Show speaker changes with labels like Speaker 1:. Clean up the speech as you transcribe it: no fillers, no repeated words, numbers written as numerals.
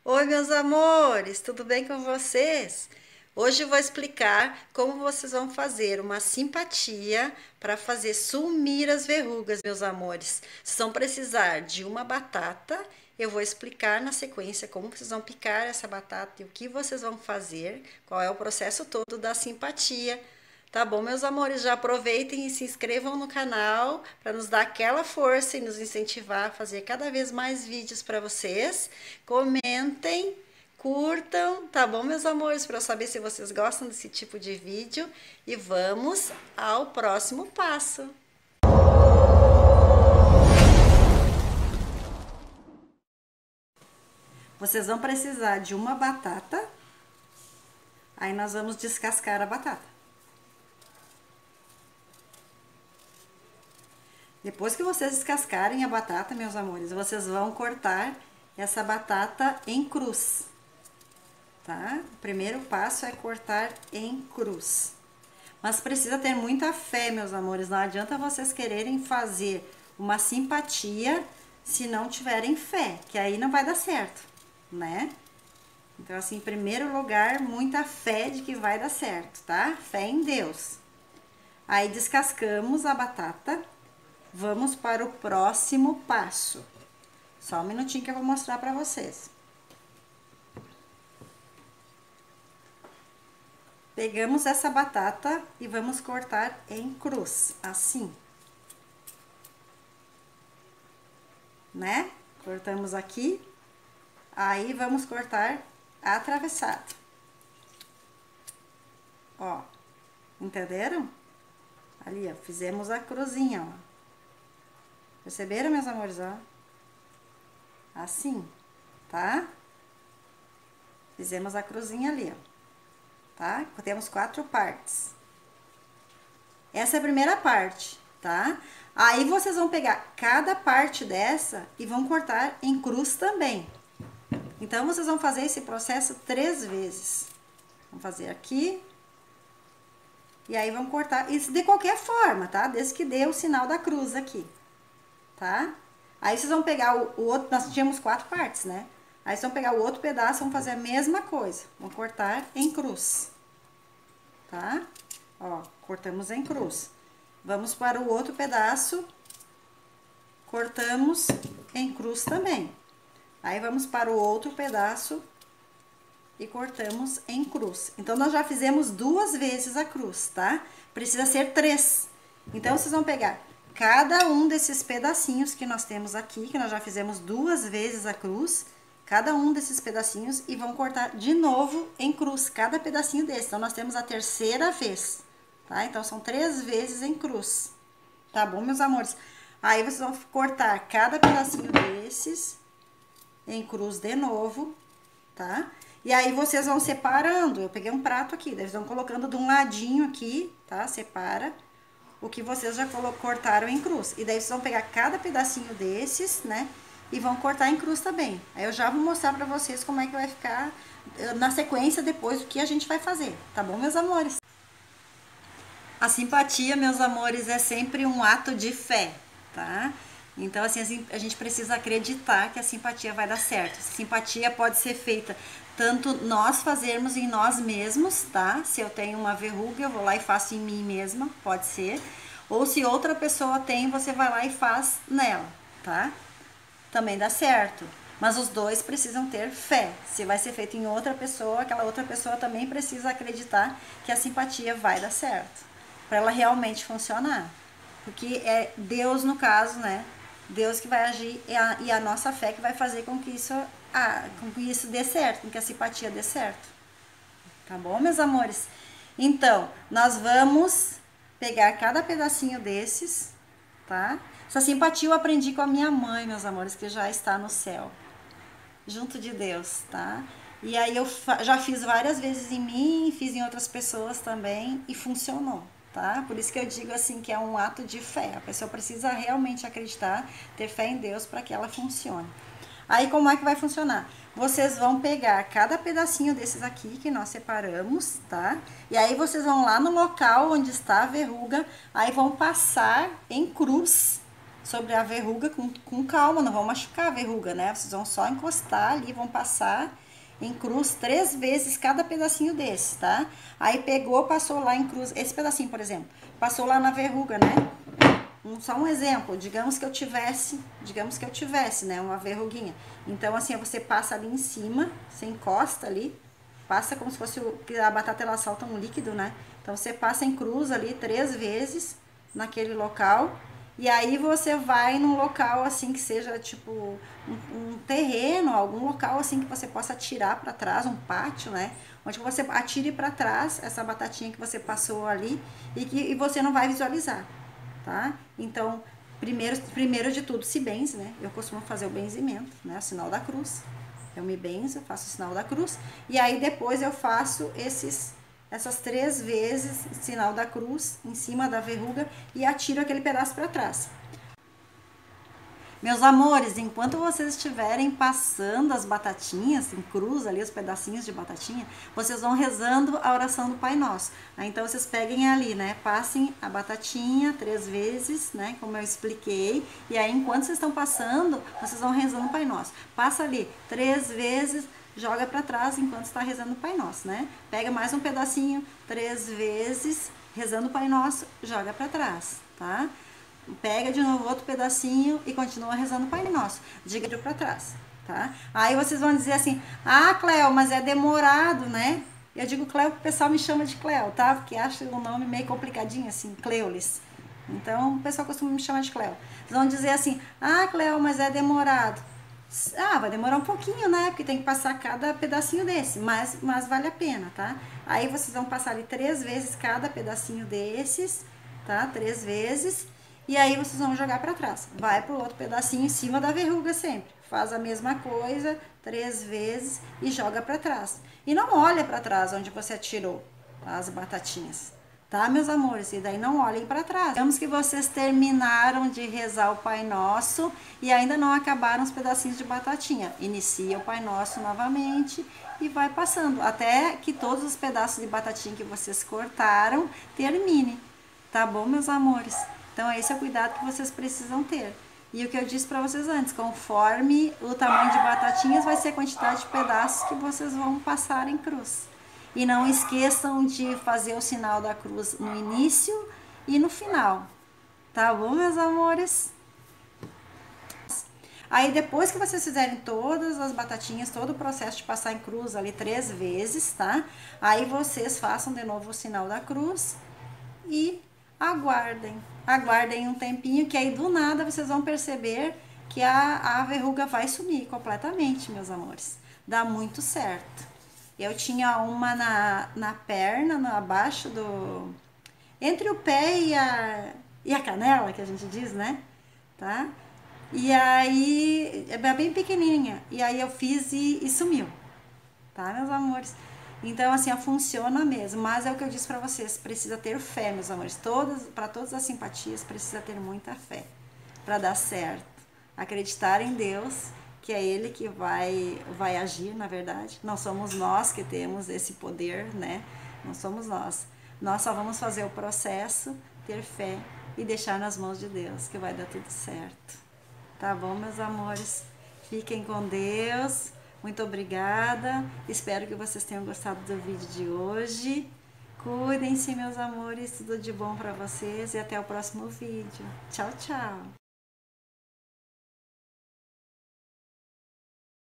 Speaker 1: Oi, meus amores, tudo bem com vocês? Hoje eu vou explicar como vocês vão fazer uma simpatia para fazer sumir as verrugas, meus amores. Vocês vão precisar de uma batata. Eu vou explicar na sequência como vocês vão picar essa batata e o que vocês vão fazer, qual é o processo todo da simpatia. Tá bom, meus amores? Já aproveitem e se inscrevam no canal para nos dar aquela força e nos incentivar a fazer cada vez mais vídeos para vocês. Comentem, curtam, tá bom, meus amores? Para eu saber se vocês gostam desse tipo de vídeo. E vamos ao próximo passo. Vocês vão precisar de uma batata. Aí nós vamos descascar a batata. Depois que vocês descascarem a batata, meus amores, vocês vão cortar essa batata em cruz, tá? O primeiro passo é cortar em cruz. Mas precisa ter muita fé, meus amores. Não adianta vocês quererem fazer uma simpatia se não tiverem fé, que aí não vai dar certo, né? Então, assim, em primeiro lugar, muita fé de que vai dar certo, tá? Fé em Deus. Aí descascamos a batata. Vamos para o próximo passo. Só um minutinho que eu vou mostrar para vocês. Pegamos essa batata e vamos cortar em cruz, assim. Né? Cortamos aqui. Aí vamos cortar atravessado. Ó, entenderam? Ali, ó, fizemos a cruzinha, ó. Perceberam, meus amores, ó? Assim, tá? Fizemos a cruzinha ali, ó. Tá? Temos 4 partes. Essa é a primeira parte, tá? Aí, vocês vão pegar cada parte dessa e vão cortar em cruz também. Então, vocês vão fazer esse processo 3 vezes. Vamos fazer aqui. E aí, vão cortar isso de qualquer forma, tá? Desde que dê o sinal da cruz aqui. Tá? Aí vocês vão pegar o outro, nós tínhamos 4 partes, né? Aí vocês vão pegar o outro pedaço, vão fazer a mesma coisa. Vão cortar em cruz. Tá? Ó, cortamos em cruz. Vamos para o outro pedaço. Cortamos em cruz também. Aí vamos para o outro pedaço e cortamos em cruz. Então, nós já fizemos 2 vezes a cruz, tá? Precisa ser 3. Então, vocês vão pegar cada um desses pedacinhos que nós temos aqui, que nós já fizemos 2 vezes a cruz, cada um desses pedacinhos e vão cortar de novo em cruz, cada pedacinho desse. Então, nós temos a 3ª vez, tá? Então, são 3 vezes em cruz, tá bom, meus amores? Aí, vocês vão cortar cada pedacinho desses em cruz de novo, tá? E aí, vocês vão separando. Eu peguei um prato aqui, daí vocês vão colocando de um ladinho aqui, tá? Separa o que vocês já cortaram em cruz. E daí vocês vão pegar cada pedacinho desses, né? E vão cortar em cruz também. Aí eu já vou mostrar pra vocês como é que vai ficar na sequência depois o que a gente vai fazer. Tá bom, meus amores? A simpatia, meus amores, é sempre um ato de fé, tá? Então, assim, a gente precisa acreditar que a simpatia vai dar certo. A simpatia pode ser feita tanto nós fazermos em nós mesmos, tá? Se eu tenho uma verruga, eu vou lá e faço em mim mesma, pode ser. Ou se outra pessoa tem, você vai lá e faz nela, tá? Também dá certo. Mas os dois precisam ter fé. Se vai ser feito em outra pessoa, aquela outra pessoa também precisa acreditar que a simpatia vai dar certo. Para ela realmente funcionar. Porque é Deus, no caso, né? Deus que vai agir e a nossa fé que vai fazer com que isso dê certo, com que a simpatia dê certo. Tá bom, meus amores? Então, nós vamos pegar cada pedacinho desses, tá? Essa simpatia eu aprendi com a minha mãe, meus amores, que já está no céu, junto de Deus, tá? E aí eu já fiz várias vezes em mim, fiz em outras pessoas também e funcionou. Tá? Por isso que eu digo assim que é um ato de fé. A pessoa precisa realmente acreditar, ter fé em Deus para que ela funcione. Aí como é que vai funcionar? Vocês vão pegar cada pedacinho desses aqui que nós separamos, tá? E aí vocês vão lá no local onde está a verruga, aí vão passar em cruz sobre a verruga com calma, não vão machucar a verruga, né? Vocês vão só encostar ali, vão passar em cruz 3 vezes cada pedacinho desse, tá? Aí pegou, passou lá em cruz, esse pedacinho, por exemplo, passou lá na verruga, né? Só um exemplo, digamos que eu tivesse, né, uma verruguinha. Então, assim, você passa ali em cima, você encosta ali, passa como se fosse a batata, ela solta um líquido, né? Então, você passa em cruz ali 3 vezes naquele local. E aí você vai num local assim que seja tipo um terreno, algum local assim que você possa atirar para trás, um pátio, né? Onde você atire para trás essa batatinha que você passou ali e você não vai visualizar, tá? Então, primeiro de tudo, se benze, né? Eu costumo fazer o benzimento, né? O sinal da cruz. Eu me benzo, faço o sinal da cruz. E aí depois eu faço essas 3 vezes sinal da cruz em cima da verruga e atiro aquele pedaço para trás. Meus amores, enquanto vocês estiverem passando as batatinhas em cruz ali, os pedacinhos de batatinha, vocês vão rezando a oração do Pai Nosso. Então vocês peguem ali, né? Passem a batatinha 3 vezes, né? Como eu expliquei. E aí, enquanto vocês estão passando, vocês vão rezando o Pai Nosso. Passa ali 3 vezes, joga para trás enquanto está rezando o Pai Nosso, né? Pega mais um pedacinho 3 vezes, rezando o Pai Nosso, joga para trás, tá? Pega de novo outro pedacinho e continua rezando o Pai Nosso. Diga para trás, tá? Aí vocês vão dizer assim: ah, Cleo, mas é demorado, né? Eu digo Cleo porque o pessoal me chama de Cleo, tá? Porque acha o nome meio complicadinho assim, Cleulis. Então o pessoal costuma me chamar de Cleo. Eles vão dizer assim: ah, Cleo, mas é demorado. Ah, vai demorar um pouquinho, né? Porque tem que passar cada pedacinho desse, mas vale a pena, tá? Aí vocês vão passar ali 3 vezes cada pedacinho desses, tá? 3 vezes. E aí vocês vão jogar para trás. Vai pro outro pedacinho em cima da verruga sempre. Faz a mesma coisa 3 vezes e joga para trás. E não olha para trás onde você atirou as batatinhas. Tá, meus amores? E daí não olhem para trás. Digamos que vocês terminaram de rezar o Pai Nosso e ainda não acabaram os pedacinhos de batatinha. Inicia o Pai Nosso novamente e vai passando até que todos os pedaços de batatinha que vocês cortaram terminem. Tá bom, meus amores? Então, esse é o cuidado que vocês precisam ter. E o que eu disse para vocês antes, conforme o tamanho de batatinhas, vai ser a quantidade de pedaços que vocês vão passar em cruz. E não esqueçam de fazer o sinal da cruz no início e no final. Tá bom, meus amores? Aí, depois que vocês fizerem todas as batatinhas, todo o processo de passar em cruz ali 3 vezes, tá? Aí, vocês façam de novo o sinal da cruz e aguardem um tempinho, que aí do nada vocês vão perceber que a verruga vai sumir completamente, meus amores. Dá muito certo. Eu tinha uma na perna, abaixo do... entre o pé e a canela, que a gente diz, né? Tá? E aí, é bem pequenininha. E aí eu fiz e sumiu. Tá, meus amores? Então, assim, funciona mesmo. Mas é o que eu disse pra vocês, precisa ter fé, meus amores. Para todas as simpatias, precisa ter muita fé para dar certo. Acreditar em Deus, que é Ele que vai agir, na verdade. Não somos nós que temos esse poder, né? Não somos nós. Nós só vamos fazer o processo, ter fé e deixar nas mãos de Deus, que vai dar tudo certo. Tá bom, meus amores? Fiquem com Deus. Muito obrigada, espero que vocês tenham gostado do vídeo de hoje. Cuidem-se, meus amores, tudo de bom para vocês e até o próximo vídeo. Tchau, tchau!